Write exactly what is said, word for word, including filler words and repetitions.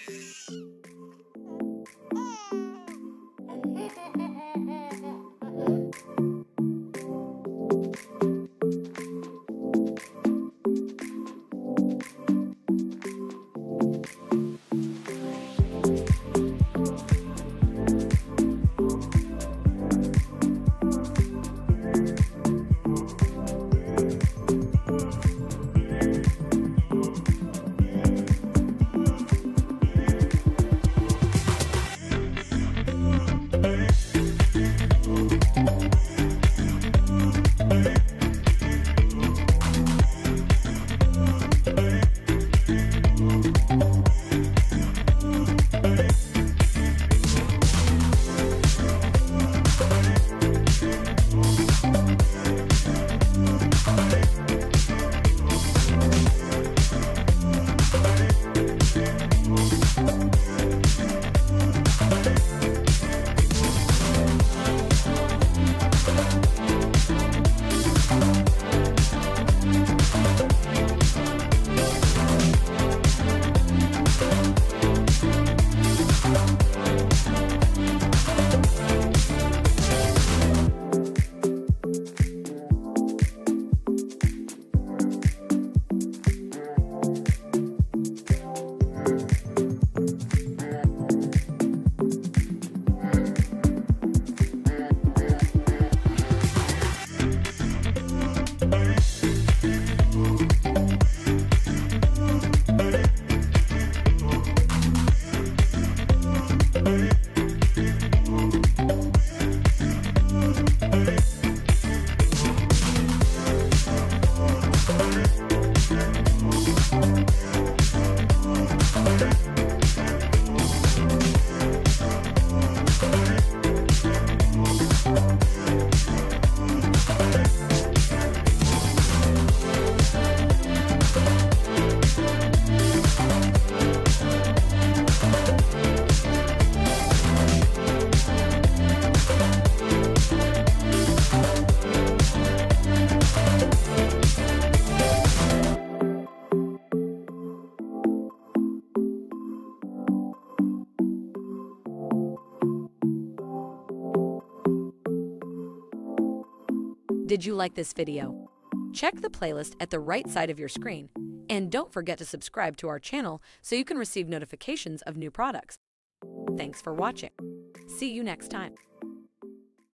Did you like this video? Check the playlist at the right side of your screen, and don't forget to subscribe to our channel so you can receive notifications of new products. Thanks for watching. See you next time.